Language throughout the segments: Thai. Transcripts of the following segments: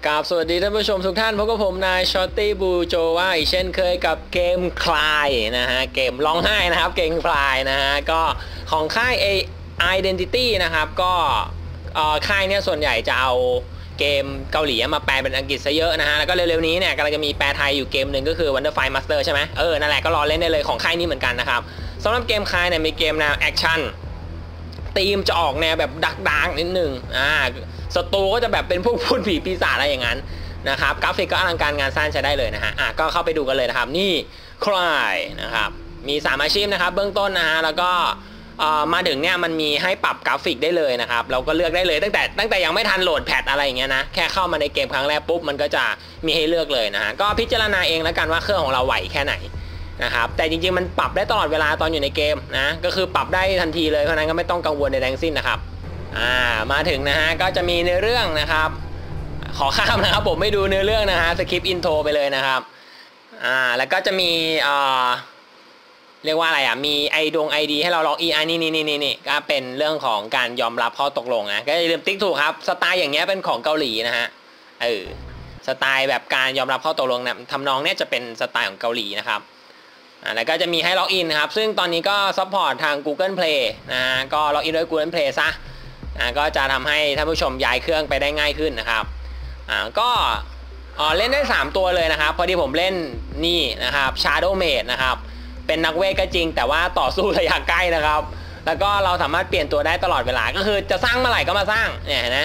กราบสวัสดีท่านผู้ชมทุกท่านพบกับผมนายช็อตตี้บูโจว่าอีกเช่นเคยกับเกมคลายนะฮะเกมร้องไห้นะครับเกมคลายนะฮะก็ของค่าย Identity นะครับก็ค่ายเนี้ยส่วนใหญ่จะเอาเกมเกาหลีมาแปลเป็นอังกฤษซะเยอะนะฮะแล้วก็เร็วๆนี้เนี่ยกำลังจะมีแปลไทยอยู่เกมหนึ่งก็คือ Wonderfire Master ใช่ไหมนั่นแหละก็รอเล่นได้เลยของค่ายนี้เหมือนกันนะครับสำหรับเกมคลายเนี่ยมีเกมแนวแอคชั่นธีมจะออกแนวแบบดักนิดนึงศัตรูก็จะแบบเป็นพวกพูดผีปีศาจอะไรอย่างนั้นนะครับกราฟิกก็อลังการงานสร้างใช้ได้เลยนะฮะก็เข้าไปดูกันเลยนะครับนี่คลายนะครับมี3อาชีพนะครับเบื้องต้นนะฮะแล้วก็มาถึงเนี่ยมันมีให้ปรับกราฟิกได้เลยนะครับเราก็เลือกได้เลยตั้งแต่ยังไม่ทันโหลดแพทอะไรอย่างเงี้ยนะแค่เข้ามาในเกมครั้งแรกปุ๊บมันก็จะมีให้เลือกเลยนะฮะก็พิจารณาเองแล้วกันว่าเครื่องของเราไหวแค่ไหนนะครับแต่จริงๆมันปรับได้ตลอดเวลาตอนอยู่ในเกมนะก็คือปรับได้ทันทีเลยเพราะนั้นก็ไม่ต้องกังวลในแรงสิ้นนะครับมาถึงนะฮะก็จะมีเนื้อเรื่องนะครับขอข้ามนะครับผมไม่ดูเนื้อเรื่องนะฮะสคริปต์อินโทรไปเลยนะครับแล้วก็จะมีเรียกว่าอะไรมีไอดีให้เราล็อกอินนี่ก็เป็นเรื่องของการยอมรับข้อตกลงนะก็อย่าลืมติ๊กถูกครับสไตล์อย่างเงี้ยเป็นของเกาหลีนะฮะสไตล์แบบการยอมรับข้อตกลงนะทำนองเนี้ยจะเป็นสไตล์ของเกาหลีนะครับแล้วก็จะมีให้ล็อกอินนะครับซึ่งตอนนี้ก็ซัพพอร์ตทาง Google Play นะฮะก็ล็อกอินด้วย Google Play ซะก็จะทำให้ท่านผู้ชมย้ายเครื่องไปได้ง่ายขึ้นนะครับก็เล่นได้3ตัวเลยนะครับพอดีผมเล่นนี่นะครับ Shadow Mage นะครับเป็นนักเวทก็จริงแต่ว่าต่อสู้ระยะใกล้นะครับแล้วก็เราสามารถเปลี่ยนตัวได้ตลอดเวลาก็คือจะสร้างเมื่อไหร่ก็มาสร้างเนี่ยนะ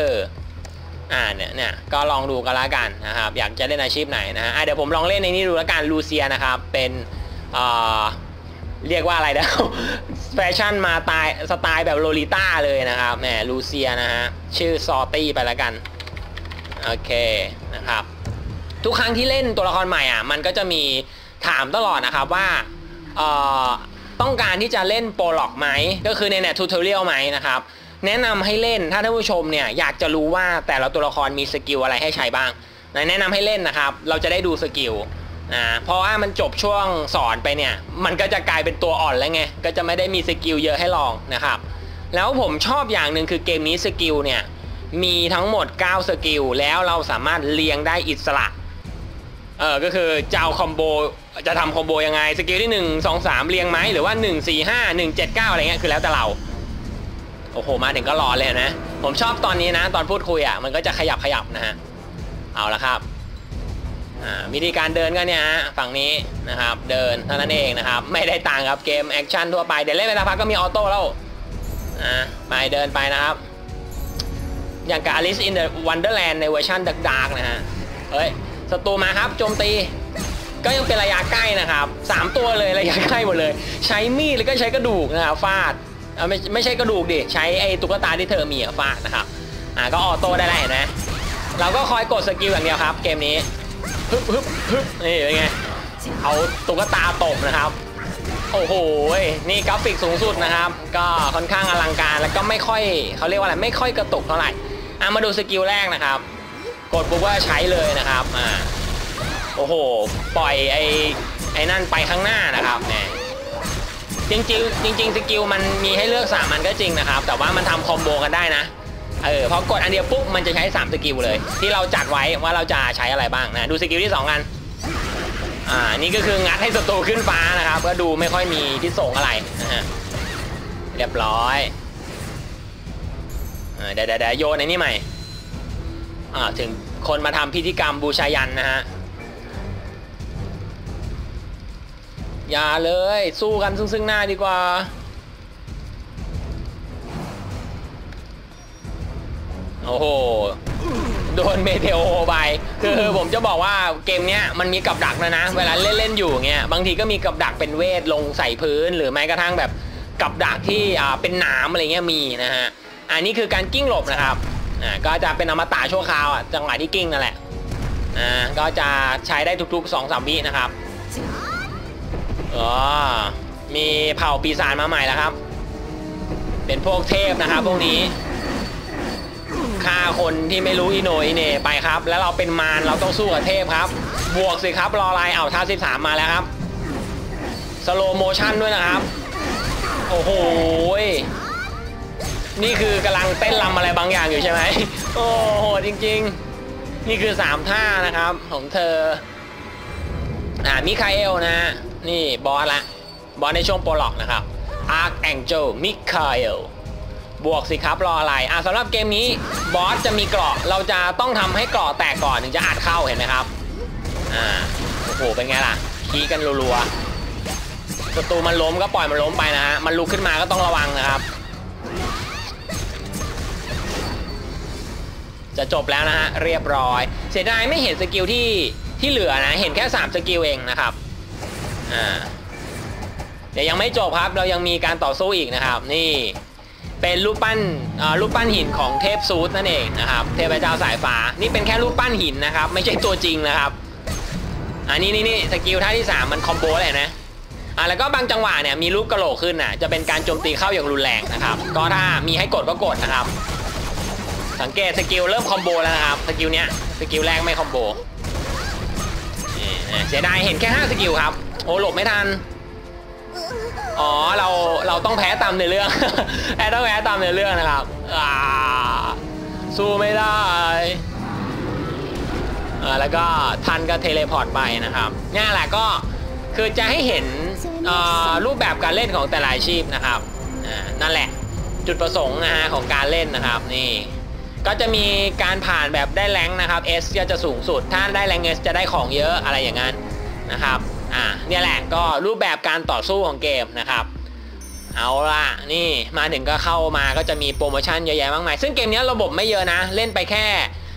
เนี่ยก็ลองดูกันละกันนะครับอยากจะเล่นอาชีพไหนนะฮะเดี๋ยวผมลองเล่นในนี้ดูแล้วกันลูเซียนะครับเป็นเรียกว่าอะไรนะแฟชั่นมาสไตล์แบบโลลิต้าเลยนะครับแหมลูเซียนะฮะชื่อซอตี้ไปแล้วกันโอเคนะครับทุกครั้งที่เล่นตัวละครใหม่มันก็จะมีถามตลอดนะครับว่าต้องการที่จะเล่นโปรล็อกไหมก็คือในทูทอเรียลไหมนะครับแนะนำให้เล่นถ้าท่านผู้ชมเนี่ยอยากจะรู้ว่าแต่ละตัวละครมีสกิลอะไรให้ใช้บ้างแนะนำให้เล่นนะครับเราจะได้ดูสกิลเพราะว่ามันจบช่วงสอนไปเนี่ยมันก็จะกลายเป็นตัวอ่อนแล้วไงก็จะไม่ได้มีสกิลเยอะให้ลองนะครับแล้วผมชอบอย่างหนึ่งคือเกมนี้สกิลเนี่ยมีทั้งหมด9สกิลแล้วเราสามารถเรียงได้อิสระก็คือจะเอาคอมโบจะทำคอมโบยังไงสกิลที่1 2 3เรียงไหมหรือว่า1 4 5 1 7 9อะไรเงี้ยคือแล้วแต่เราโอ้โหมาถึงก็รอเลยนะผมชอบตอนนี้นะตอนพูดคุยมันก็จะขยับนะฮะเอาละครับวิธีการเดินก็เนี่ยฮะฝั่งนี้นะครับเดินเท่านั้นเองนะครับไม่ได้ต่างกับเกมแอคชั่นทั่วไปเดี๋ยวเล่นไปสักพักก็มีออโต้แล้วไปเดินไปนะครับอย่างกับ Alice in the Wonderland ในเวอร์ชันดักๆนะฮะศัตรูมาครับโจมตีก็ยังเป็นระยะใกล้นะครับ3ตัวเลยระยะใกล้หมดเลยใช้มีดแล้วก็ใช้กระดูกนะครับฟาดไม่ใช่กระดูกดิใช้ไอ้ตุ๊กตาที่เธอมีฟาดนะครับก็ออโต้ได้แล้วเห็นไหมเราก็คอยกดสกิลอย่างเดียวครับเกมนี้ฮึบนี่เป็นไงเอาตุ๊กตาตบนะครับโอ้โหนี่กราฟิกสูงสุดนะครับก็ค่อนข้างอลังการแล้วก็ไม่ค่อยเขาเรียกว่าอะไรไม่ค่อยกระตุกเท่าไหร่มาดูสกิลแรกนะครับกดปุ๊บว่าใช้เลยนะครับโอ้โหปล่อยไอ้นั่นไปข้างหน้านะครับเนี่ยจริงสกิลมันมีให้เลือก3มันก็จริงนะครับแต่ว่ามันทำคอมโบกันได้นะพอกดอันเดียวปุ๊บมันจะใช้3สกิลเลยที่เราจัดไว้ว่าเราจะใช้อะไรบ้างนะดูสกิลที่2กันนี่ก็คืองัดให้ศัตรูขึ้นฟ้านะครับก็ดูไม่ค่อยมีพิษสงอะไรนะฮะเรียบร้อยเดี๋ยวโยนไอ้นี่ใหม่ถึงคนมาทำพิธีกรรมบูชายันนะฮะอย่าเลยสู้กันซึ่งหน้าดีกว่าโอ้โหโดนเมเทโอไปคือผมจะบอกว่าเกมเนี้ยมันมีกับดักนะเวลาเล่นอยู่เงี้ยบางทีก็มีกับดักเป็นเวทลงใส่พื้นหรือแม้กระทั่งแบบกับดักที่เป็นหนามอะไรเงี้ยมีนะฮะอันนี้คือการกิ้งหลบนะครับก็จะเป็นอมตะชั่วคราวจังหวะที่กิ้งนั่นแหละก็จะใช้ได้ทุกๆ 2-3 วินะครับมีเผ่าปีศาจมาใหม่แล้วครับเป็นพวกเทพนะครับพวกนี้ฆ่าคนที่ไม่รู้อีโหนอีเหน่ไปครับแล้วเราเป็นมารเราต้องสู้กับเทพครับบวกสิครับรออะไรท่า13มาแล้วครับสโลโมชั่นด้วยนะครับโอ้โหนี่คือกำลังเต้นรำอะไรบางอย่างอยู่ใช่ไหมโอ้โหจริงๆนี่คือ3ท่านะครับของเธอมิคาเอลนะฮะนี่บอสละบอสในช่วงโปรล็อกนะครับ Archangel มิคาเอลบวกสิครับรออะไรสำหรับเกมนี้บอสจะมีเกราะเราจะต้องทำให้เกราะแตกก่อนถึงจะอัดเข้าเห็นไหมครับโอ้โหเป็นไงล่ะขี้กันรัวๆศัตรูมันล้มก็ปล่อยมันล้มไปนะฮะมันลุกขึ้นมาก็ต้องระวังนะครับจะจบแล้วนะฮะเรียบร้อยเสียดายไม่เห็นสกิลที่เหลือนะเห็นแค่3สกิลเองนะครับเดี๋ยวยังไม่จบครับเรายังมีการต่อสู้อีกนะครับนี่เป็นรูปปั้นหินของเทพซูสนั่นเองนะครับเทพเจ้าสายฟ้านี่เป็นแค่รูปปั้นหินนะครับไม่ใช่ตัวจริงนะครับนี่สกิลท่าที่3มันคอมโบเลยนะแล้วก็บางจังหวะเนี่ยมีรูปกระโหลกขึ้นจะเป็นการโจมตีเข้าอย่างรุนแรงนะครับก็ถ้ามีให้กดก็กดนะครับสังเกตสกิลเริ่มคอมโบแล้วนะครับสกิลเนี้ยสกิลแรกไม่คอมโบเสียดายเห็นแค่5สกิลครับโอ้หลบไม่ทันเราต้องแพ้ตามในเรื่องต้องแพ้ตามในเรื่องนะครับสู้ไม่ได้แล้วก็ทันก็เทเลพอร์ตไปนะครับนี่แหละก็คือจะให้เห็นรูปแบบการเล่นของแต่ละอาชีพนะครับนั่นแหละจุดประสงค์นะฮะของการเล่นนะครับนี่ก็จะมีการผ่านแบบได้แรงนะครับ S ก็จะสูงสุดถ้าได้แรง S จะได้ของเยอะอะไรอย่างนั้นนะครับเนี่ยแหละก็รูปแบบการต่อสู้ของเกมนะครับเอาล่ะนี่มาถึงก็เข้ามาก็จะมีโปรโมชั่นเยอะแยะมากมายซึ่งเกมนี้ระบบไม่เยอะนะเล่นไปแค่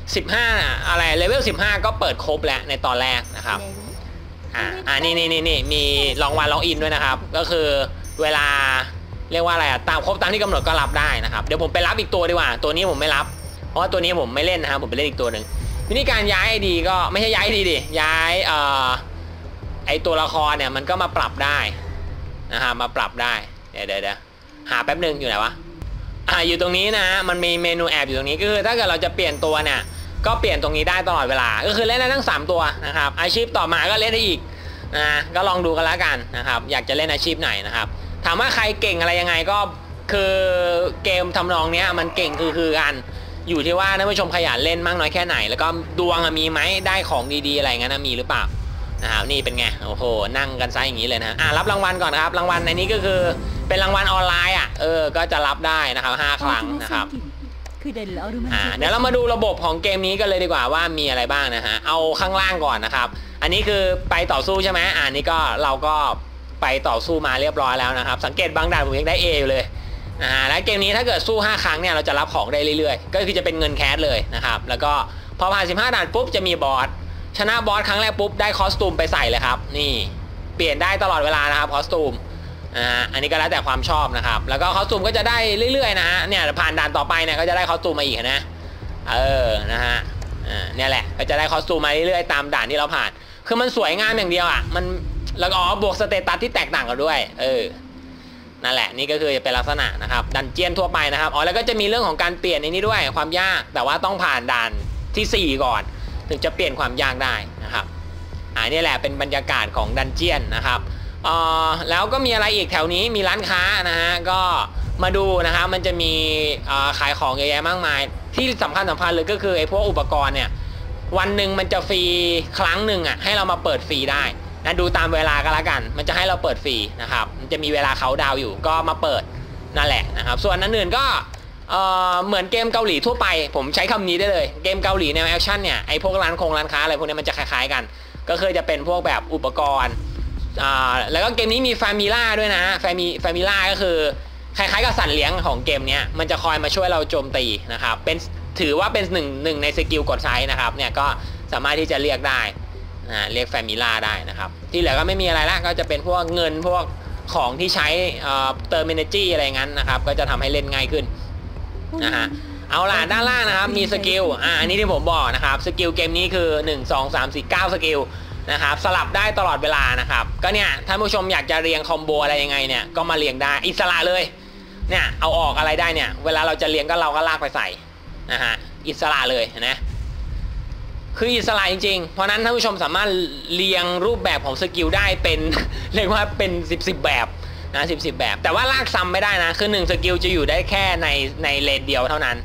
15อะไรเลเวล15ก็เปิดครบแล้วในตอนแรกนะครับนี่มีลองวันลองอินด้วยนะครับก็คือเวลาเรียกว่าอะไรตามครบตามที่กำหนดก็รับได้นะครับเดี๋ยวผมไปรับอีกตัวดีกว่าตัวนี้ผมไม่รับเพราะว่าตัวนี้ผมไม่เล่นนะครับผมไปเล่นอีกตัวหนึ่งวิธีการย้าย ID ก็ไม่ใช่ย้าย ID ดิย้ายไอตัวละครเนี่ยมันก็มาปรับได้นะครับมาปรับได้เดี๋ยวหาแป๊บนึงอยู่ไหนวะอยู่ตรงนี้นะมันมีเมนูแอบอยู่ตรงนี้ก็คือถ้าเกิดเราจะเปลี่ยนตัวเนี่ยก็เปลี่ยนตรงนี้ได้ตลอดเวลาก็คือเล่นได้ทั้ง3ตัวนะครับอาชีพต่อมาก็เล่นได้อีกก็ลองดูกันแล้วกันนะครับอยากจะเล่นอาชีพไหนนะครับถามว่าใครเก่งอะไรยังไงก็คือเกมทำนองนี้มันเก่งคือกันอยู่ที่ว่าท่านผู้ชมขยันเล่นมากน้อยแค่ไหนแล้วก็ดวงมีไหมได้ของดีๆอะไรเงี้ยมีหรือเปล่านะครับนี่เป็นไงโอ้โหนั่งกันซะอย่างนี้เลยนะรับรางวัลก่อนนะครับรางวัลในนี้ก็คือเป็นรางวัลออนไลน์ก็จะรับได้นะครับ5 ครั้งนะครับเดี๋ยวเรามาดูระบบของเกมนี้กันเลยดีกว่าว่ามีอะไรบ้างนะฮะเอาข้างล่างก่อนนะครับอันนี้คือไปต่อสู้ใช่ไหมนี่ก็เราก็ไปต่อสู้มาเรียบร้อยแล้วนะครับสังเกตบางด่านผมยังได้ A อยู่เลยแล้วเกมนี้ถ้าเกิดสู้5 ครั้งเนี่ยเราจะรับของได้เรื่อยๆก็คือจะเป็นเงินแคสเลยนะครับแล้วก็พอผ่าน15 ด่านปุ๊บจะมีบอสชนะบอสครั้งแรกปุ๊บได้คอสตูมไปใส่เลยครับนี่เปลี่ยนได้ตลอดเวลานะครับคอสตูมอันนี้ก็แล้วแต่ความชอบนะครับแล้วก็คอสตูมก็จะได้เรื่อยๆนะฮะเนี่ยผ่านด่านต่อไปเนี่ยก็จะได้คอสตูมมาอีกนะนะฮะเนี่ยแหละก็จะได้คอสตูมมาเรื่อยๆตามด่านที่เราผ่านคือมันสวยงามอย่างเดียวมันแล้วก็บวกสเตตัสที่แตกต่างกันด้วยนั่นแหละนี่ก็คือจะเป็นลักษณะนะครับดันเจียนทั่วไปนะครับแล้วก็จะมีเรื่องของการเปลี่ยนในนี้ด้วยความยากแต่ว่าต้องผ่านด่านที่4ก่อนถึงจะเปลี่ยนความยากได้นะครับนี่แหละเป็นบรรยากาศของดันเจียนนะครับแล้วก็มีอะไรอีกแถวนี้มีร้านค้านะฮะก็มาดูนะครับมันจะมีขายของเยอะแยะมากมายที่สำคัญเลยก็คือไอ้พวกอุปกรณ์เนี่ยวันหนึ่งมันจะฟรีครั้งหนึ่งให้เรามาเปิดฟรีได้นะดูตามเวลาก็แล้วกันมันจะให้เราเปิดฟรีนะครับมันจะมีเวลาเขาดาวอยู่ก็มาเปิดนั่นแหละนะครับส่วนนั้นอื่นก็เหมือนเกมเกาหลีทั่วไปผมใช้คำนี้ได้เลยเกมเกาหลีแนวแอคชั่นเนี่ยไอ้พวกร้านค้าอะไรพวกนี้มันจะคล้ายๆกันก็คือจะเป็นพวกแบบอุปกรณ์แล้วก็เกมนี้มีแฟมิล่าด้วยนะแฟมิล่าก็คือคล้ายๆกับสัตว์เลี้ยงของเกมนี้มันจะคอยมาช่วยเราโจมตีนะครับเป็นถือว่าเป็นหนึ่งในสกิลกดใช้นะครับเนี่ยก็สามารถที่จะเรียกได้เรียกแฟมิล่าได้นะครับที่เหลือก็ไม่มีอะไรละก็จะเป็นพวกเงินพวกของที่ใช้เติม energy อะไรงั้นนะครับก็จะทำให้เล่นง่ายขึ้นนะฮะเอาล่ะด้านล่างนะครับมีสกิลอันนี้ที่ผมบอกนะครับสกิลเกมนี้คือ1 2 3 4 9สกิลนะครับสลับได้ตลอดเวลานะครับก็เนี่ยท่านผู้ชมอยากจะเรียงคอมโบอะไรยังไงเนี่ยก็มาเรียงได้อิสระเลยเนี่ยเอาออกอะไรได้เนี่ยเวลาเราจะเรียงก็เราก็ลากไปใส่นะฮะอิสระเลยนะคืออิสระจริงๆเพราะนั้นท่านผู้ชมสามารถเรียงรูปแบบของสกิลได้เป็น เรียกว่าเป็น10แบบนะ10แบบแต่ว่าลากซ้ำไม่ได้นะคือ1สกิลจะอยู่ได้แค่ในเลนเดียวเท่านั้น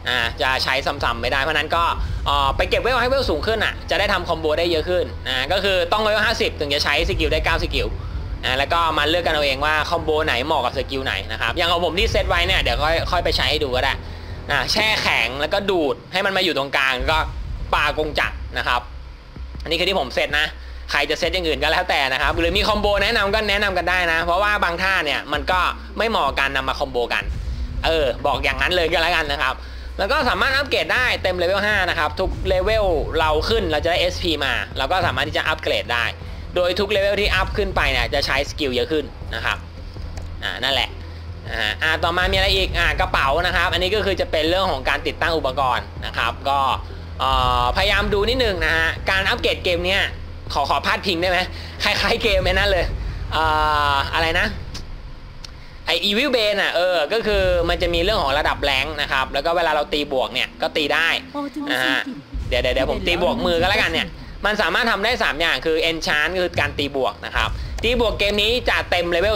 จะใช้ซ้ำๆไม่ได้เพราะนั้นก็ไปเก็บเวลให้เวลสูงขึ้นจะได้ทำคอมโบได้เยอะขึ้นก็คือต้องเวล50ถึงจะใช้สกิลได้9สกิลแล้วก็มาเลือกกันเอาเองว่าคอมโบไหนเหมาะกับสกิลไหนนะครับอย่างของผมที่เซตไว้เนี่ยเดี๋ยวค่อยไปใช้ให้ดูก็ได้แช่แข็งแล้วก็ดูดให้มันมาอยู่ตรงกลางก็ปากงจักรนะครับอันนี้คือที่ผมเซตนะใครจะเซตอย่างอื่นก็แล้วแต่นะครับหรือมีคอมโบแนะนำก็แนะนำกันได้นะเพราะว่าบางท่าเนี่ยมันก็ไม่เหมาะกันนำมาคอมโบกันบอกอย่างนั้นเลยก็แล้วกันนะครับแล้วก็สามารถอัปเกรดได้เต็มเลเวล5นะครับทุกเลเวลเราขึ้นเราจะได้ SP มาเราก็สามารถที่จะอัปเกรดได้โดยทุกเลเวลที่อัพขึ้นไปเนี่ยจะใช้สกิลเยอะขึ้นนะครับนั่นแหละต่อมามีอะไรอีกกระเป๋านะครับอันนี้ก็คือจะเป็นเรื่องของการติดตั้งอุปกรณ์นะครับก็พยายามดูนิดนึงนะฮะการอัปเกรดเกมเนี้ยขอพาดพิงได้ไหมคล้ายๆเกมนั่นเลยอะไรนะไอ Evil Bane ก็คือมันจะมีเรื่องของระดับแรงนะครับแล้วก็เวลาเราตีบวกเนี่ยก็ตีได้นะฮะเดี๋ยวผมตีบวกมือก็แล้วกันเนี่ยมันสามารถทำได้3อย่างคือ Enchant คือการตีบวกนะครับตีบวกเกมนี้จะเต็มเลเวล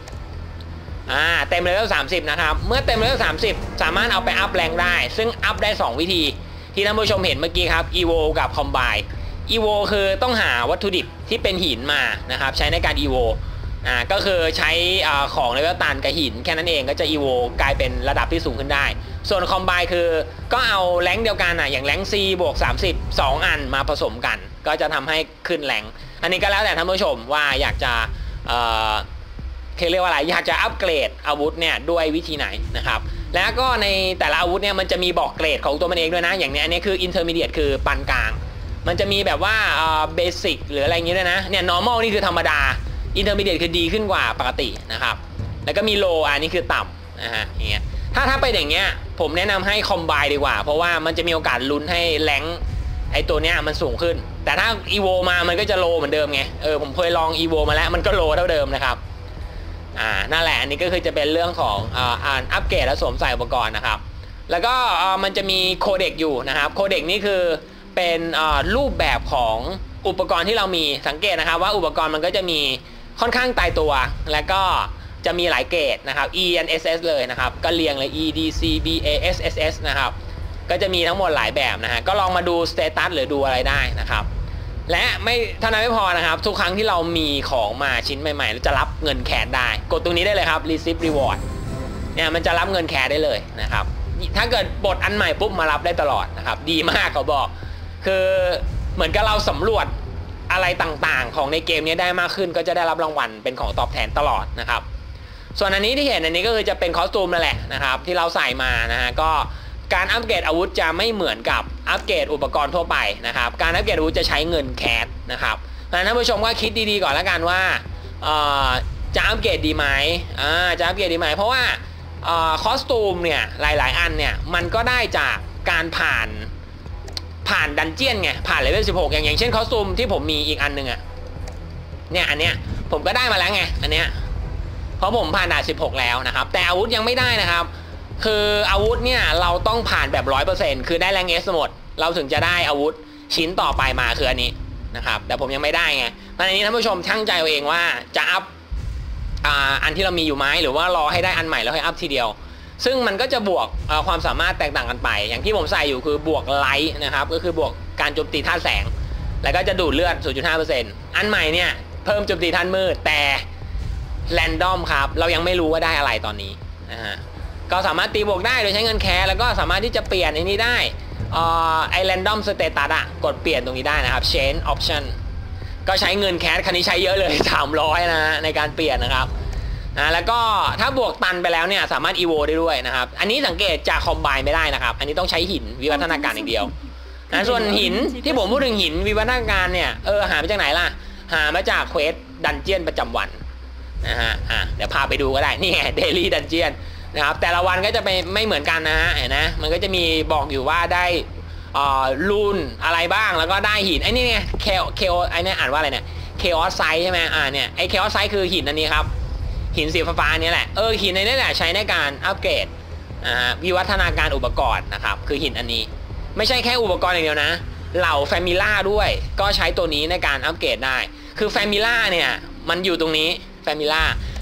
30เต็มเลเวล30นะครับเมื่อเต็มเลเวล30สามารถเอาไปอัพแรงได้ซึ่งอัพได้2วิธีที่ท่านผู้ชมเห็นเมื่อกี้ครับ Evo กับ Combine Evo คือต้องหาวัตถุดิบที่เป็นหินมานะครับใช้ในการ Evo ก็คือใช้ของเลเวลตันกับหินแค่นั้นเองก็จะ Evo กลายเป็นระดับที่สูงขึ้นได้ส่วน Combine คือก็เอาแรงเดียวกันอย่างแรง C บวก30 2อันมาผสมกันก็จะทำให้ขึ้นแรงอันนี้ก็แล้วแต่ท่านผู้ชมว่าอยากจะเรียกว่าอะไรอยากจะอัปเกรดอาวุธเนี่ยด้วยวิธีไหนนะครับแล้วก็ในแต่ละอาวุธเนี่ยมันจะมีบอกเกรดของตัวมันเองด้วยนะอย่างนี้อันนี้คือ Intermediate คือปานกลางมันจะมีแบบว่าเบสิกหรืออะไรอย่างนี้ด้วยนะเนี่ย normal นี่คือธรรมดา intermediate คือดีขึ้นกว่าปกตินะครับแล้วก็มี low อันนี้คือต่ำนะฮะอย่างเงี้ยถ้าไปอย่างเงี้ยผมแนะนำให้ combine ดีกว่าเพราะว่ามันจะมีโอกาสลุ้นให้แรงไอตัวเนี้ยมันสูงขึ้นแต่ถ้า evo มามันก็จะ low เหมือนเดิมไงผมเคยลอง evo มาแล้วมันก็ low เท่าเดิมนะครับนั่นแหละอันนี้ก็คือจะเป็นเรื่องของอัปเกรดและสวมใส่อุปกรณ์นะครับแล้วก็มันจะมีโคเด็กอยู่นะครับโคเด็กนี่คือเป็นรูปแบบของอุปกรณ์ที่เรามีสังเกตนะครับว่าอุปกรณ์มันก็จะมีค่อนข้างตายตัวแล้วก็จะมีหลายเกรดนะครับ E N S S เลยนะครับก็เรียงเลย E D C B A S S S นะครับก็จะมีทั้งหมดหลายแบบนะฮะก็ลองมาดูสเตตัสหรือดูอะไรได้นะครับและไม่เท่านั้นไม่พอนะครับทุกครั้งที่เรามีของมาชิ้นใหม่ๆเราจะรับเงินแคชได้กดตรงนี้ได้เลยครับ Receive Reward เนี่ยมันจะรับเงินแคชได้เลยนะครับถ้าเกิดบทอันใหม่ปุ๊บมารับได้ตลอดนะครับดีมากเขาบอกคือเหมือนกับเราสำรวจอะไรต่างๆของในเกมนี้ได้มากขึ้นก็จะได้รับรางวัลเป็นของตอบแทนตลอดนะครับส่วนอันนี้ที่เห็นอันนี้ก็คือจะเป็นคอสตูมนั่นแหละนะครับที่เราใส่มานะฮะก็การอัปเกรดอาวุธจะไม่เหมือนกับอัปเกรดอุปกรณ์ทั่วไปนะครับการอัปเกรดอาวุธจะใช้เงินแคชนะครับท่านผู้ชมก็คิดดีๆก่อนแล้วกันว่าจะอัปเกรดดีไหมจะอัปเกรดดีไหมเพราะว่าคอสตูมเนี่ยหลายๆอันเนี่ยมันก็ได้จากการผ่านดันเจียนไงผ่านเลเวล16อย่างเช่นคอสตูมที่ผมมีอีกอันนึงเนี่ยอันเนี้ยผมก็ได้มาแล้วไงอันเนี้ยเพราะผมผ่านด่าน16แล้วนะครับแต่อาวุธยังไม่ได้นะครับคืออาวุธเนี่ยเราต้องผ่านแบบ 100% คือได้แรง S หมดเราถึงจะได้อาวุธชิ้นต่อไปมาคืออันนี้นะครับแต่ผมยังไม่ได้ไงตอนนี้ท่านผู้ชมช่างใจเอาเองว่าจะอัพอันที่เรามีอยู่ไหมหรือว่ารอให้ได้อันใหม่แล้วให้อัพทีเดียวซึ่งมันก็จะบวกความสามารถแตกต่างกันไปอย่างที่ผมใส่อยู่คือบวกไลท์นะครับก็คือบวกการโจมตีธาตุแสงแล้วก็จะดูดเลือด 0.5% อันใหม่เนี่ยเพิ่มโจมตีธาตุมืดแต่แรนดอมครับเรายังไม่รู้ว่าได้อะไรตอนนี้นะฮะก็สามารถตีบวกได้โดยใช้เงินแคร์แล้วก็สามารถที่จะเปลี่ยนอันนี้ได้ไอแรนดอมสเตตัสกดเปลี่ยนตรงนี้ได้นะครับ change option ก็ใช้เงินแคร์คันนี้ใช้เยอะเลย300นะในการเปลี่ยนนะครับแล้วก็ถ้าบวกตันไปแล้วเนี่ยสามารถ evo ได้ด้วยนะครับอันนี้สังเกตจากคอมไบน์ไม่ได้นะครับอันนี้ต้องใช้หินวิวัฒนาการอย่างเดียวส่วนหินที่ผมพูดถึงหินวิวัฒนาการเนี่ยหามาจากไหนล่ะหามาจากเควสดันเจียนประจำวันนะฮะเดี๋ยวพาไปดูก็ได้นี่ไงเดลี่ดันเจียนนะครับแต่ละวันก็จะไม่เหมือนกันนะฮะเห็นนะมันก็จะมีบอกอยู่ว่าได้ลูนอะไรบ้างแล้วก็ได้หินไอ้นี่ไงเคโอไอ้นี่อ่านว่าอะไรเนี่ยเคออสไซด์ใช่ไหมเนี่ยไอ้เคออสไซด์คือหินอันนี้ครับหินสีฟ้าๆนี้แหละหินในนี้แหละใช้ในการอัปเกรดวิวัฒนาการอุปกรณ์นะครับคือหินอันนี้ไม่ใช่แค่อุปกรณ์อย่างเดียวนะเหล่าแฟมิล่าด้วยก็ใช้ตัวนี้ในการอัปเกรดได้คือแฟมิล่าเนี่ยมันอยู่ตรงนี้แฟมิล่า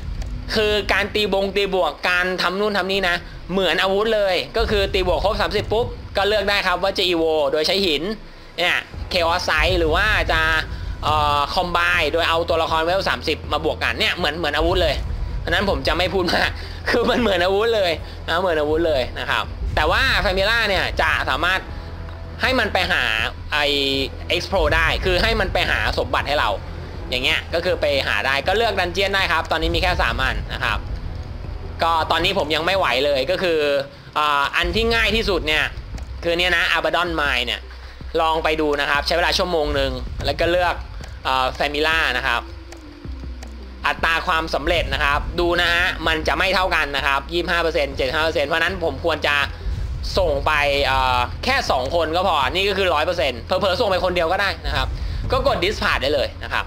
คือการตีบวกการทำนู่นทำนี่นะเหมือนอาวุธเลยก็คือตีบวกครบ30ปุ๊บก็เลือกได้ครับว่าจะอีโวโดยใช้หินเนี่ยเคออสไซหรือว่าจะคอมไบโดยเอาตัวละครเวล30มาบวกกันเนี่ยเหมือนอาวุธเลยเพราะนั้นผมจะไม่พูดมากคือมันเหมือนอาวุธเลยนะเหมือนอาวุธเลยนะครับแต่ว่าแฟมิล่าเนี่ยจะสามารถให้มันไปหาไอเอ็กซ์โพรได้คือให้มันไปหาสมบัติให้เราอย่างเงี้ยก็คือไปหาได้ก็เลือกดันเจียนได้ครับตอนนี้มีแค่3อันนะครับก็ตอนนี้ผมยังไม่ไหวเลยก็คืออันที่ง่ายที่สุดเนี่ยคือเนี่ยนะอาบาดอนไมล์เนี่ยลองไปดูนะครับใช้เวลาชั่วโมงหนึ่งแล้วก็เลือกแฟมิล่านะครับอัตราความสำเร็จนะครับดูนะฮะมันจะไม่เท่ากันนะครับ 25% 75% เพราะนั้นผมควรจะส่งไปแค่2คนก็พอนี่ก็คือ 100% เผลอๆส่งไปคนเดียวก็ได้นะครับก็กด dispatch ได้เลยนะครับ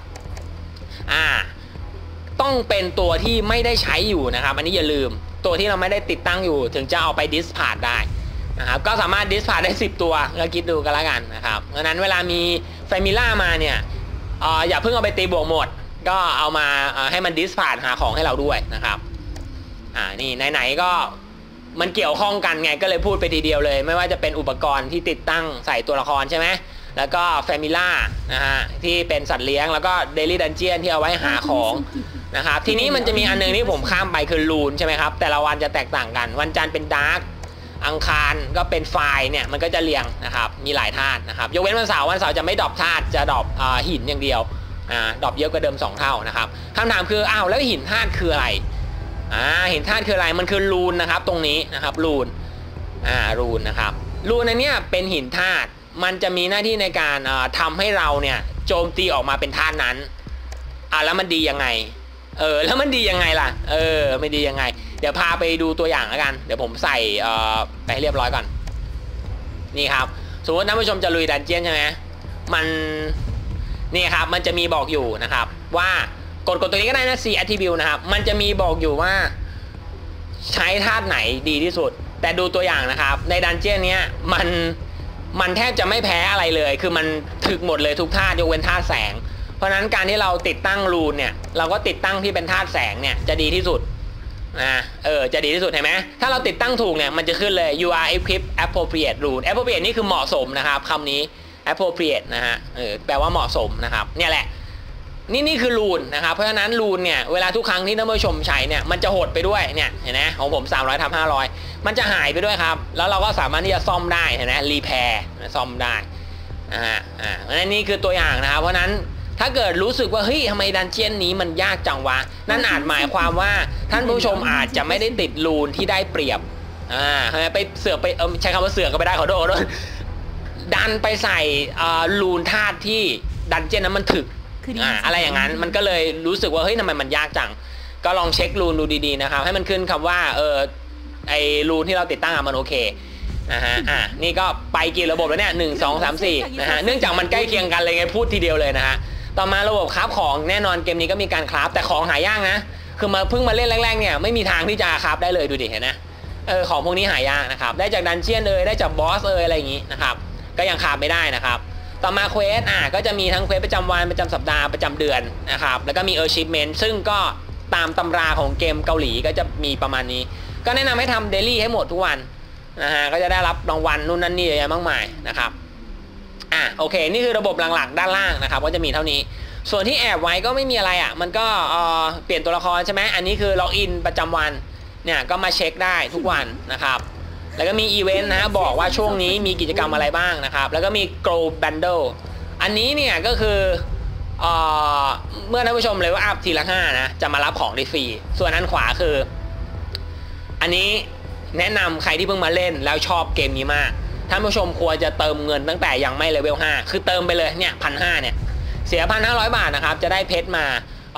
ต้องเป็นตัวที่ไม่ได้ใช้อยู่นะครับอันนี้อย่าลืมตัวที่เราไม่ได้ติดตั้งอยู่ถึงจะเอาไป dispatch ได้นะครับก็สามารถ dispatch ได้10ตัวก็คิดดูกันแล้วกันนะครับเพราะนั้นเวลามี Famila มาเนี่ยอย่าเพิ่งเอาไปตีบวกหมดก็เอามาให้มัน dispatch หาของให้เราด้วยนะครับนี่ไหนๆก็มันเกี่ยวข้องกันไงก็เลยพูดไปทีเดียวเลยไม่ว่าจะเป็นอุปกรณ์ที่ติดตั้งใส่ตัวละครใช่ไหมแล้วก็แฟมิล่านะฮะที่เป็นสัตว์เลี้ยงแล้วก็เดลี่ดันเจียนที่เอาไว้หาของนะครับทีนี้มันจะมีอันนึงที่ผมข้ามไปคือลูนใช่ไหมครับแต่ละวันจะแตกต่างกันวันจันทร์เป็นดาร์กอังคารก็เป็นไฟเนี่ยมันก็จะเรียงนะครับมีหลายธาตุนะครับยกเว้นวันเสาร์จะไม่ดรอปธาตุจะดรอปหินอย่างเดียวดรอปเยอะกว่าเดิม2เท่านะครับคำถามคืออ้าวแล้วหินธาตุคืออะไรหินธาตุคืออะไรมันคือรูนนะครับตรงนี้นะครับรูนรูนนะครับรูนอันเนี้ยเป็นหินธาตุมันจะมีหน้าที่ในการทำให้เราเนี่ยโจมตีออกมาเป็นธาตุนั้นแล้วมันดียังไงแล้วมันดียังไงล่ะไม่ดียังไงเดี๋ยวพาไปดูตัวอย่างแล้วกันเดี๋ยวผมใส่ไปให้เรียบร้อยก่อนนี่ครับสมมติท่านผู้ชมจะลุยดันเจียนใช่ไหมมันนี่ครับมันจะมีบอกอยู่นะครับว่ากดตัวนี้ก็ได้นะ C attribute นะครับมันจะมีบอกอยู่ว่าใช้ธาตุไหนดีที่สุดแต่ดูตัวอย่างนะครับในดันเจียนเนี้ยมันแทบจะไม่แพ้อะไรเลยคือมันถึกหมดเลยทุกธาตุยกเว้นธาตุแสงเพราะฉะนั้นการที่เราติดตั้งรูนเนี่ยเราก็ติดตั้งที่เป็นธาตุแสงเนี่ยจะดีที่สุดจะดีที่สุดเห็นไหมถ้าเราติดตั้งถูกเนี่ยมันจะขึ้นเลย you are equipped appropriate rule appropriate นี่คือเหมาะสมนะครับคำนี้ appropriate นะฮะแปลว่าเหมาะสมนะครับเนี่ยแหละนี่คือรูนนะครับเพราะฉะนั้นรูนเนี่ยเวลาทุกครั้งที่ท่านผู้ชมใช้เนี่ยมันจะหดไปด้วยเนี่ยเห็นไหมของผม300/500มันจะหายไปด้วยครับแล้วเราก็สามารถที่จะซ่อมได้เห็นไหมรีแพร์ซ่อมได้เพราะฉะนั้นนี่คือตัวอย่างนะครับเพราะนั้นถ้าเกิดรู้สึกว่าเฮ้ยทำไมดันเจียนนี้มันยากจังวะนั่นอาจหมายความว่าท่านผู้ชมอาจจะไม่ได้ติดรูนที่ได้เปรียบไปเสือกไปใช้คำว่าเสือกก็ไม่ได้ขอโทษดันไปใส่รูนธาตุที่ดันเจียนนั้นมันถึกอะไรอย่างนั้นมันก็เลยรู้สึกว่าเฮ้ยทำไมมันยากจังก็ลองเช็ครูนดูดีๆนะครับให้มันขึ้นคำว่าไอรูนที่เราติดตั้งมันโอเคนะฮะนี่ก็ไปกี่ระบบแล้วเนี่ย1 2 3 4นะฮะเนื่องจากมันใกล้เคียงกันเลยไงพูดทีเดียวเลยนะฮะต่อมาระบบคราฟของแน่นอนเกมนี้ก็มีการคราฟแต่ของหายากนะคือมาเพิ่งมาเล่นแรกๆเนี่ยไม่มีทางที่จะคราฟได้เลยดูดิเห็นนะของพวกนี้หายากนะครับได้จากดันเจียนได้จากบอสอะไรอย่างงี้นะครับก็ยังคราฟไม่ได้นะครับต่อมาเควสก็จะมีทั้งเควสประจำวันประจำสัปดาห์ประจำเดือนนะครับแล้วก็มีachievementซึ่งก็ตามตำราของเกมเกาหลีก็จะมีประมาณนี้ก็แนะนำให้ทำเดลี่ให้หมดทุกวันนะฮะก็จะได้รับรางวัลนู่นนั่นนี่เยอะแยะมากมายนะครับโอเคนี่คือระบบหลักๆด้านล่างนะครับก็จะมีเท่านี้ส่วนที่แอบไว้ก็ไม่มีอะไรมันก็เปลี่ยนตัวละครใช่ไหมอันนี้คือล็อกอินประจำวันเนี่ยก็มาเช็คได้ทุกวันนะครับแล้วก็มีอีเวนต์นะบอกว่าช่วงนี้มีกิจกรรมอะไรบ้างนะครับแล้วก็มี Grow Bundle อันนี้เนี่ยก็คือเมื่อท่านผู้ชมเลเวลอัพทีละ5นะจะมารับของได้ฟรีส่วนอันขวาคืออันนี้แนะนำใครที่เพิ่งมาเล่นแล้วชอบเกมนี้มากท่านผู้ชมควรจะเติมเงินตั้งแต่ยังไม่เลเวล5คือเติมไปเลยเนี่ย1,500เนี่ยเสีย 1,500 บาทนะครับจะได้เพชรมา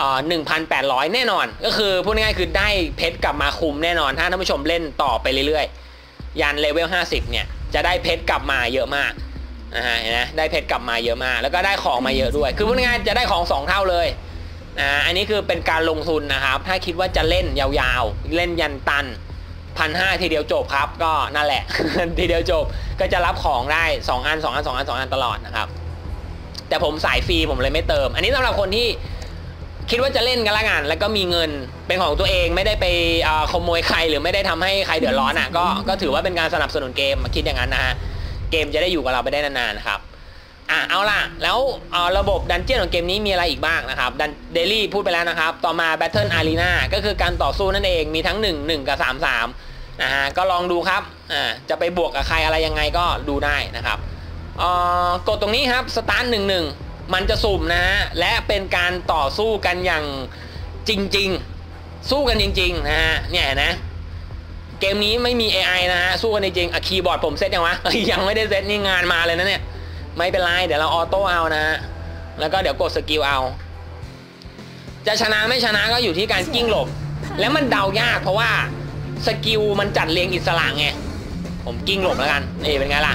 1,800 แน่นอนก็คือพูดง่ายๆคือได้เพชรกลับมาคุ้มแน่นอนถ้าท่านผู้ชมเล่นต่อไปเรื่อยๆยันเลเวล50เนี่ยจะได้เพชรกลับมาเยอะมากเห็นไหมได้เพชรกลับมาเยอะมากแล้วก็ได้ของมาเยอะด้วยคือพูดง่ายๆจะได้ของ2เท่าเลยอันนี้คือเป็นการลงทุนนะครับถ้าคิดว่าจะเล่นยาวๆเล่นยันตัน1,500ทีเดียวจบครับก็นั่นแหละ ทีเดียวจบก็จะรับของได้2 อันตลอดนะครับแต่ผมสายฟรีผมเลยไม่เติมอันนี้สำหรับคนที่คิดว่าจะเล่นกันละกันแล้วก็มีเงินเป็นของตัวเองไม่ได้ไปขโมยใครหรือไม่ได้ทำให้ใครเดือดร้อนอ่ะก็ถือว่าเป็นการสนับสนุนเกมมาคิดอย่างนั้นนะฮะเกมจะได้อยู่กับเราไปได้นานๆนะครับเอาล่ะแล้วระบบดันเจี้ยนของเกมนี้มีอะไรอีกบ้างนะครับเดลี่พูดไปแล้วนะครับต่อมา Battle Arena ก็คือการต่อสู้นั่นเองมีทั้ง1กับ3นะฮะก็ลองดูครับจะไปบวกกับใครอะไรยังไงก็ดูได้นะครับกดตรงนี้ครับสตาร์ท11มันจะสุ่มนะฮะและเป็นการต่อสู้กันอย่างจริงๆสู้กันจริงๆนะฮะเนี่ยนะเกมนี้ไม่มี AI นะฮะสู้กันจริงคีย์บอร์ดผมเซตยังวะ ยังไม่ได้เซตนี่งานมาเลยนะเนี่ยไม่เป็นไรเดี๋ยวเราออโต้เอานะฮะแล้วก็เดี๋ยวกดสกิลเอาจะชนะไม่ชนะก็อยู่ที่การกิ้งหลบแล้วมันเดายากเพราะว่าสกิลมันจัดเรียงอิสระไงผมกิ้งหลบแล้วกันนี่เป็นไงล่ะ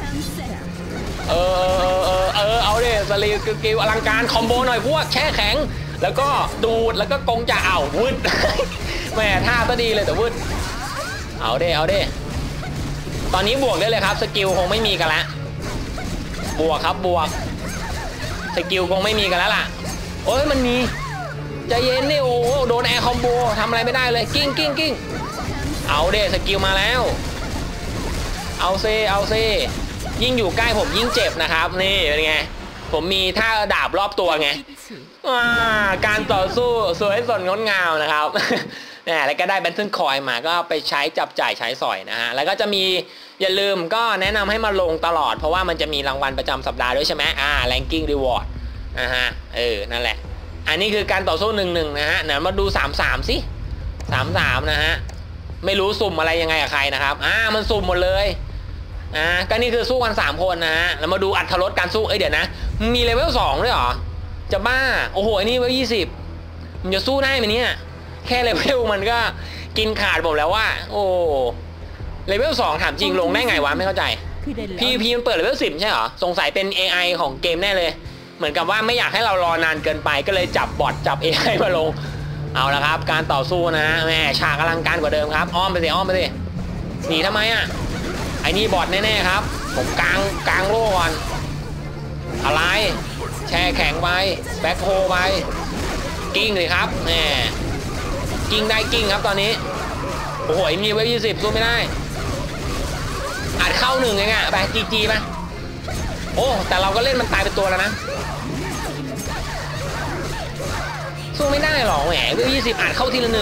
เอาดิสกิลอลังการคอมโบหน่อยพวกแช่แข็งแล้วก็ดูดแล้วก็กงจะวืด แหมท่าก็ดีเลยแต่วืดเอาดิตอนนี้บวกได้เลยครับสกิลคงไม่มีกันแล้วบวกครับบวกสกิลคงไม่มีกันแล้วล่ะโอ้ยมันมีใจเย็นนี่โอ้โดนแอร์คอมโบทำอะไรไม่ได้เลยกิ้งเอาเดสกิลมาแล้วเอาเซยิ่งอยู่ใกล้ผมยิ่งเจ็บนะครับนี่เป็นไงผมมีท่าดาบรอบตัวไงการต่อสู้สวยสดงดงามนะครับแล้วก็ได้แบนเทิลคอยมาก็ไปใช้จับจ่ายใช้สอยนะฮะแล้วก็จะมีอย่าลืมก็แนะนำให้มาลงตลอดเพราะว่ามันจะมีรางวัลประจำสัปดาห์ด้วยใช่ไหมranking reward นะฮะนั่นแหละอันนี้คือการต่อสู้1-1นะฮะเดี๋ยวมาดู3-3สิ3-3นะฮะไม่รู้สุ่มอะไรยังไงกับใครนะครับมันสุ่มหมดเลยก็นี่คือสู้กัน3คนนะฮะแล้วมาดูอรรถรสการสู้เดี๋ยวนะมีเลเวล2ด้วยเหรอจะบ้าโอ้โหอันนี้เลเวล20มันจะสู้ได้ไหมเนี่ยแค่เลเวลมันก็กินขาดผมแล้วว่าโอ้เลเวล2ถามจริงลงได้ไงวะไม่เข้าใจพีมันเปิดเลเวล10ใช่เหรอสงสัยเป็น AI ของเกมแน่เลยเหมือนกับว่าไม่อยากให้เรารอนานเกินไปก็เลยจับบอทจับ AI มาลงเอาละครับการต่อสู้นะแม่ฉากอลังการกว่าเดิมครับอ้อมไปสิหนีทำไมไอ้นี่บอทแน่ๆครับผมกลางโล่ก่อนอะไรแช่แข็งไปแบ็คโฮไปกิ้งเลยครับแหมกิ้งได้กิ้งครับตอนนี้โอ้โหมีเวฟ20สู้ไม่ได้อาจเข้า1เองไปจีไปโอ้แต่เราก็เล่นมันตายเป็นตัวแล้วนะสู้ไม่ได้หรอแหมเวฟ20อาจเข้าทีละ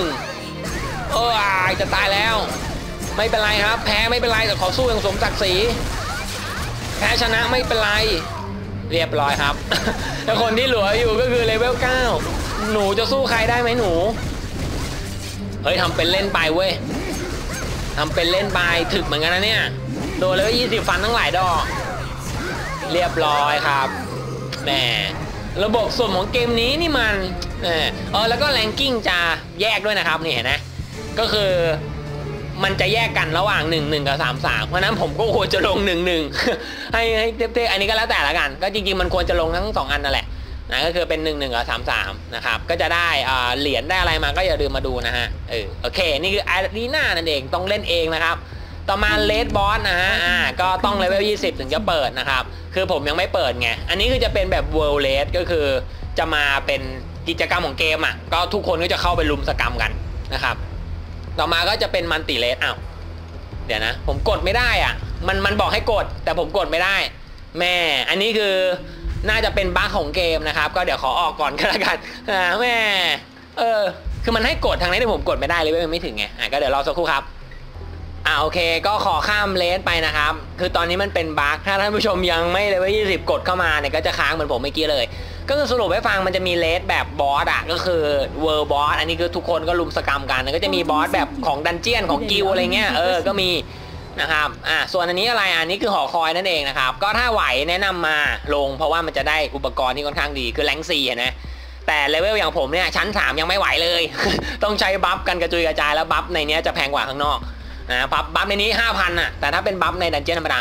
1จะตายแล้วไม่เป็นไรครับแพ้ไม่เป็นไรแต่ขอสู้อย่างสมศักดิ์ศรีแพ้ชนะไม่เป็นไรเรียบร้อยครับแล้วคนที่เหลืออยู่ก็คือเลเวล9หนูจะสู้ใครได้ไหมหนูเฮ้ยทำเป็นเล่นไปเว้ยทำเป็นเล่นไปถึกเหมือนกันนะเนี่ยโดนเลย20ฟันทั้งหลายดอกเรียบร้อยครับแหมระบบสุ่มของเกมนี้นี่มันแล้วก็แรงกิ้งจะแยกด้วยนะครับนี่เห็นไหมก็คือมันจะแยกกันระหว่าง1-1กับ3-3เพราะนั้นผมก็ควรจะลง1-1ให้เท่ๆอันนี้ก็แล้วแต่ละกันก็จริงๆมันควรจะลงทั้ง2อันนั่นแหละก็คือเป็น1-1กับ3-3นะครับก็จะได้เหรียญได้อะไรมาก็อย่าลืมมาดูนะฮะโอเคนี่คืออารีนานั่นเองต้องเล่นเองนะครับต่อมาเลดบอสนะฮะก็ต้องเลเวล20ถึงจะเปิดนะครับคือผมยังไม่เปิดไงอันนี้คือจะเป็นแบบเวิลด์เลดก็คือจะมาเป็นกิจกรรมของเกมก็ทุกคนก็จะเข้าไปลุมสกรรมกันนะครับต่อมาก็จะเป็นมันติเลสเดี๋ยวนะผมกดไม่ได้มันบอกให้กดแต่ผมกดไม่ได้แม่อันนี้คือน่าจะเป็นบั๊กของเกมนะครับก็เดี๋ยวขอออกก่อนก็แล้วกันแม่คือมันให้กดทางนี้ที่ผมกดไม่ได้เลยไม่ถึงไงก็เดี๋ยวรอสักครู่ครับโอเคก็ขอข้ามเลสไปนะครับคือตอนนี้มันเป็นบั๊กถ้าท่านผู้ชมยังไม่เลเวล20กดเข้ามาเนี่ยก็จะค้างเหมือนผมเมื่อกี้เลยก็คือสรุปให้ฟังมันจะมีเลสแบบบอสก็คือเวิร์บอสอันนี้คือทุกคนก็ลุมสกรรมกันก็จะมีบอสแบบของดันเจียนของกิลอะไรเงี้ยก็มีนะครับส่วนอันนี้อะไรอันนี้คือหอคอยนั่นเองนะครับก็ถ้าไหวแนะนำมาลงเพราะว่ามันจะได้อุปกรณ์ที่ค่อนข้างดีคือแรง4นะแต่เลเวลอย่างผมเนี่ยชั้น3ยังไม่ไหวเลย ต้องใช้บัฟกันกระจุยกระจายแล้วบัฟในนี้จะแพงกว่าข้างนอกบัฟในนี้ 5,000 แต่ถ้าเป็นบัฟในดันเจียนธรรมดา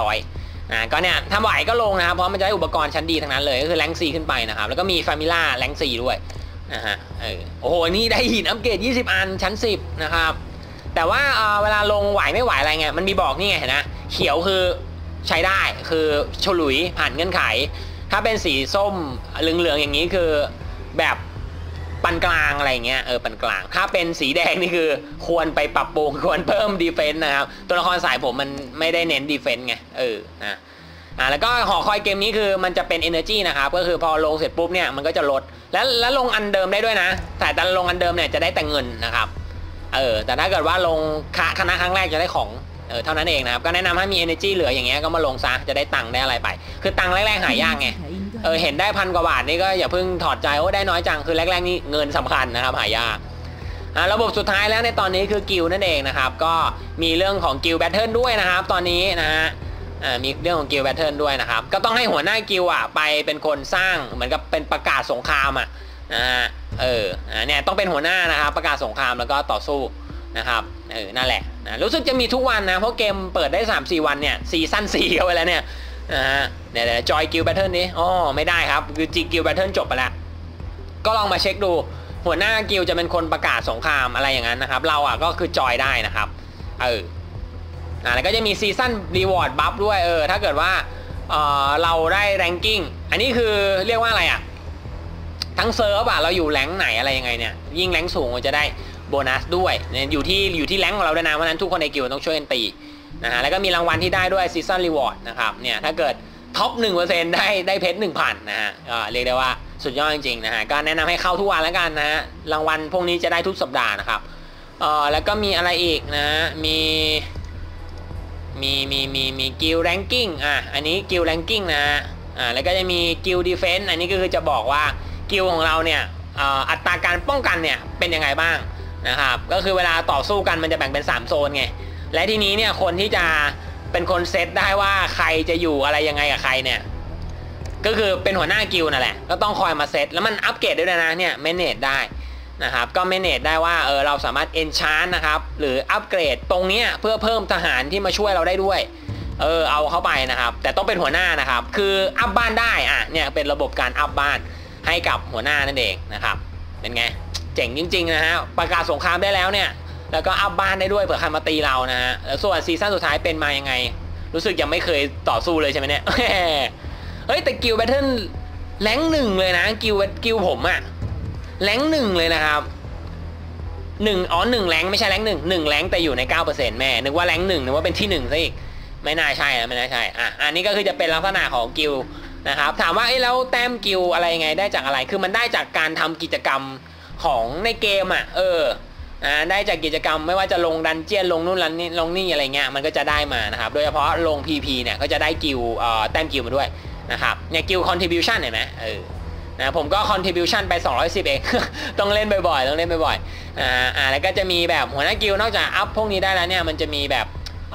500ก็เนี่ยถ้าไหวก็ลงนะครับเพราะมันจะได้อุปกรณ์ชั้นดีทั้งนั้นเลยก็คือแรง4ขึ้นไปนะครับแล้วก็มีฟามิล่าแรง4ด้วยโอ้โหนี่ได้หินอัปเกรด20อันชั้น10นะครับแต่ว่าเวลาลงไหวไม่ไหวอะไรเงี้ยมันมีบอกนี่ไงเห็นนะเขียวคือใช้ได้คือฉลุยผ่านเงื่อนไขถ้าเป็นสีส้มเหลืองๆอย่างนี้คือแบบปานกลางอะไรเงี้ยปานกลางถ้าเป็นสีแดงนี่คือควรไปปรับปรุงควรเพิ่มดีเฟนส์นะครับตัวละครสายผมมันไม่ได้เน้นดีเฟนส์ไงนะแล้วก็หอคอยเกมนี้คือมันจะเป็น energy นะครับก็คือพอลงเสร็จปุ๊บเนี่ยมันก็จะลดแล้วลงอันเดิมได้ด้วยนะแต่ลงอันเดิมเนี่ยจะได้แต่เงินนะครับแต่ถ้าเกิดว่าลงคณะครั้งแรกจะได้ของเท่านั้นเองนะครับก็แนะนำให้มี energy เหลืออย่างเงี้ยก็มาลงซะจะได้ตังค์ได้อะไรไปคือตังค์แรกๆหายากไงเห็นได้1,000 กว่าบาทนี่ก็อย่าเพิ่งถอดใจได้น้อยจังคือแรกๆนี่เงินสำคัญนะครับหายากระบบสุดท้ายแล้วในตอนนี้คือกิลด์นั่นเองนะครับก็มีเรื่องของกิลด์แบทเทิลด้วยนะครับตอนนี้นะฮะมีเรื่องของกิลด์แบทเทิลด้วยนะครับก็ต้องให้หัวหน้ากิลด์ไปเป็นคนสร้างเหมือนกับเป็นประกาศสงครามนะฮะเนี่ยต้องเป็นหัวหน้านะครับประกาศสงครามแล้วก็ต่อสู้นะครับนั่นแหละนะรู้สึกจะมีทุกวันนะเพราะเกมเปิดได้ 3-4 วันเนี่ยซีซั่น4เข้าไปแล้วเนี่ยเนี่ยจอยกิลด์แบทเทิลนี้ไม่ได้ครับคือจีกิลด์แบทเทิลจบไปแล้วก็ลองมาเช็คดูหัวหน้ากิลด์จะเป็นคนประกาศสงครามอะไรอย่างนั้นนะครับเราก็คือจอยได้นะครับแล้วก็จะมีซีซั่นรีวอร์ดบัฟด้วยถ้าเกิดว่าเราได้แรงกิ้งอันนี้คือเรียกว่าอะไรทั้งเซิร์ฟเราอยู่แรงไหนอะไรยังไงเนี่ยยิ่งแรงสูงจะได้โบนัสด้วยอยู่ที่แรงของเราด้วยนะเพราะนั้นทุกคนในกิลด์ต้องช่วยกันตีนะฮะแล้วก็มีรางวัลที่ได้ด้วยซีซั่นรีวอร์ดนะครับเนี่ยถ้าเกิดท็อป 1% ได้เพชร 1,000 นะฮะก็เรียกได้ว่าสุดยอดจริงๆนะฮะก็แนะนำให้เข้าทุกวันแล้วกันนะฮะรางวัลพวกนี้จะได้ทุกสัปดาห์นะครับแล้วก็มีอะไรอีกนะมีกิลด์แรงกิ้งอันนี้กิลด์แรงกิ้งนะฮะแล้วก็จะมีกิลด์ดีเฟนส์อันนี้ก็คือจะบอกว่ากิลด์ของเราเนี่ยอัตราการป้องกันเนี่ยเป็นยังไงบ้างนะครับก็คือเวลาต่อสู้กันมันจะแบ่งเป็น3โซนไงและทีนี้เนี่ยคนที่จะเป็นคนเซตได้ว่าใครจะอยู่อะไรยังไงกับใครเนี่ยก็คือเป็นหัวหน้ากิลด์นั่นแหละก็ต้องคอยมาเซตแล้วมันอัปเกรดด้วยนะเนี่ยเมเนจได้นะครับก็เมเนจได้ว่าเราสามารถเอนชานนะครับหรืออัปเกรดตรงนี้เพื่อเพิ่มทหารที่มาช่วยเราได้ด้วยเอาเข้าไปนะครับแต่ต้องเป็นหัวหน้านะครับคืออัพบ้านได้เนี่ยเป็นระบบการอัพบ้านให้กับหัวหน้านั่นเองนะครับเป็นไงเจ๋งจริงๆนะฮะประกาศสงครามได้แล้วเนี่ยแล้วก็อัพบ้านได้ด้วยเผื่อใครมาตีเรานะฮะแล้วส่วนซีซั่นสุดท้ายเป็นมายังไงรู้สึกยังไม่เคยต่อสู้เลยใช่ไหมเนี่ยเฮ้ยแต่กิลด์แบทเทิลแรง1เลยนะกิลด์ผมแรง1เลยนะครับ1แรงไม่ใช่แรง1แรงแต่อยู่ใน 9% แม่นึกว่าแรง1นึกว่าเป็นที่1ซะอีกไม่น่าใช่ไม่น่าใช่อันนี้ก็คือจะเป็นลักษณะของกิลด์นะครับถามว่าแล้วแต้มกิลด์อะไรยังไงได้จากอะไรคือมันได้จากการทำกิจกรรมของในเกมได้จากกิจกรรมไม่ว่าจะลงดันเจียนลงนู่นลงนี่อะไรเงี้ยมันก็จะได้มานะครับโดยเฉพาะลง PP เนี่ยก็จะได้กิลด์แต้มกิลด์มาด้วยนะครับเนี่ยกิลด์ contribution เห็นไหมนะผมก็ contribution ไป210เอง ต้องเล่นบ่อยๆแล้วก็จะมีแบบหัวหน้ากิลด์นอกจากอัพพวกนี้ได้แล้วเนี่ยมันจะมีแบบ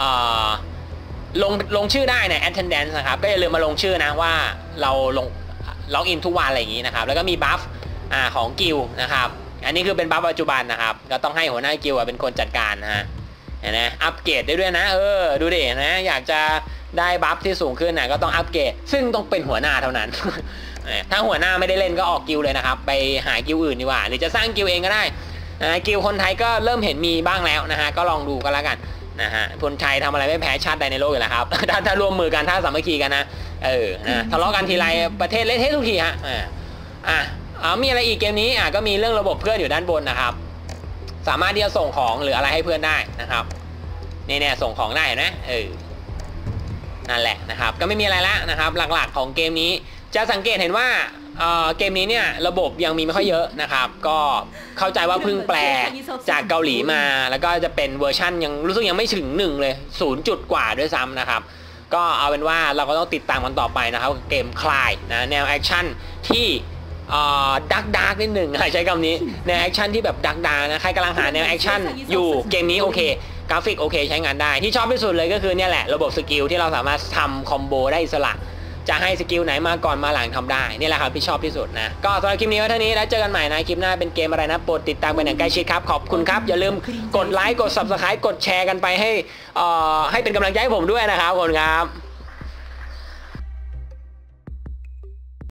ลงชื่อได้ใน attendance นะครับก็อย่าลืมมาลงชื่อนะว่าเราล็อกอินทุกวันอะไรอย่างนี้นะครับแล้วก็มีบัฟของกิลด์นะครับอันนี้คือเป็นบัฟปัจจุบันนะครับก็ต้องให้หัวหน้ากิลด์เป็นคนจัดการนะฮะเห็นไหมอัปเกรดได้ด้วยนะดูดินะอยากจะได้บัฟที่สูงขึ้นก็ต้องอัปเกรดซึ่งต้องเป็นหัวหน้าเท่านั้น ถ้าหัวหน้าไม่ได้เล่นก็ออกกิลด์เลยนะครับไปหากิลด์อื่นดีกว่าหรือจะสร้างกิลด์เองก็ได้กิลด์คนไทยก็เริ่มเห็นมีบ้างแล้วนะฮะก็ลองดูก็แล้วกันนะฮะคนไทยทำอะไรไม่แพ้ชาติใดในโลกอยู่แล้วครับ ถ้าร่วมมือกันถ้าสามัคคีกันนะทะเลาะกันทีไรประเทศเละเทะทุกทีฮะมีอะไรอีกเกมนี้ก็มีเรื่องระบบเพื่อนอยู่ด้านบนนะครับสามารถที่จะส่งของหรืออะไรให้เพื่อนได้นะครับเนี่ยส่งของได้นะนั่นแหละนะครับก็ไม่มีอะไรแล้วนะครับหลักๆของเกมนี้จะสังเกตเห็นว่าเกมนี้เนี่ยระบบยังมีไม่ค่อยเยอะนะครับก็เข้าใจว่าเพิ่งแปลจากเกาหลีมาแล้วก็จะเป็นเวอร์ชั่นยังรู้สึกยังไม่ถึง1เลย0 จุดกว่าด้วยซ้ำนะครับก็เอาเป็นว่าเราก็ต้องติดตามกันต่อไปนะครับเกมคลายนะแนวแอคชั่นที่ดักนิดหนึ่งใช้คำนี้แนวแอคชั่นที่แบบดักนะใครกำลังหาแนวแอคชั่นอยู่เกมนี้โอเคกราฟิกโอเคใช้งานได้ที่ชอบที่สุดเลยก็คือเนี่ยแหละระบบสกิลที่เราสามารถทำคอมโบได้อิสระจะให้สกิลไหนมาก่อนมาหลังทำได้นี่แหละครับที่ชอบที่สุดนะก็สำหรับคลิปนี้ไว้เท่านี้แล้วเจอกันใหม่นะคลิปหน้าเป็นเกมอะไรนะโปรดติดตามกันอย่างใกล้ชิดครับขอบคุณครับอย่าลืมกดไลค์กด Subscribe กดแชร์กันไปให้เป็นกำลังใจให้ผมด้วยนะครับขอบคุณครับ